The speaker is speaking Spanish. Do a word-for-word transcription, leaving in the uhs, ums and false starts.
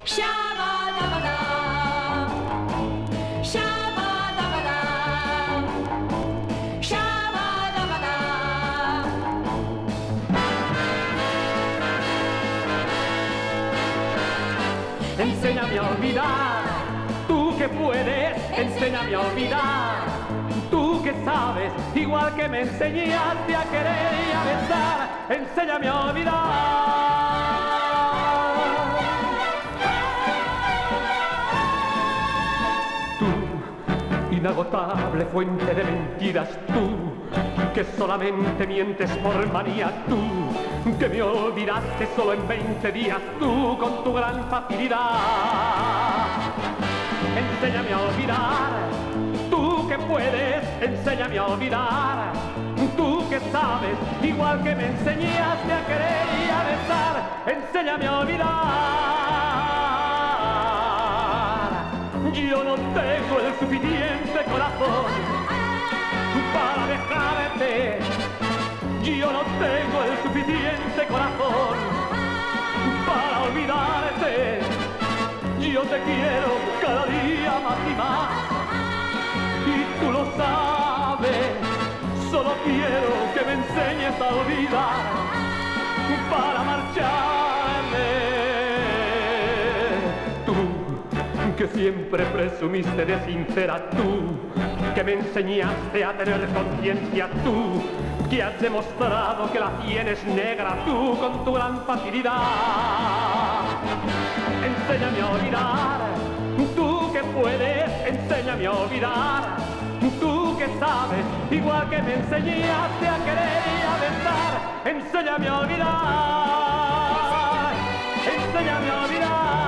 Shabba-dabba-da, shabba-dabba-da, shabba-dabba-da. Enséñame a olvidar, tú que puedes, enséñame a olvidar. Tú que sabes, igual que me enseñaste a querer y a besar, enséñame a olvidar. Tú, inagotable fuente de mentiras, tú, que solamente mientes por manía, tú, que me olvidaste solo en veinte días, tú, con tu gran facilidad. Enséñame a olvidar, tú que puedes, enséñame a olvidar. Tú que sabes, igual que me enseñaste a querer y a besar, enséñame a olvidar. Yo no tengo el suficiente corazón para dejarte. Yo no tengo el suficiente corazón para olvidarte. Yo te quiero cada día más y más, y tú lo sabes. Solo quiero que me enseñes a olvidar para marcharme. Tú, que siempre presumiste de sincera, tú, que me enseñaste a tener conciencia, tú, que has demostrado que la tienes negra, tú, con tu gran facilidad. Enséñame a olvidar, tú que puedes, enséñame a olvidar. Tú que sabes, igual que me enseñaste a querer y a besar, enséñame a olvidar, enséñame a olvidar.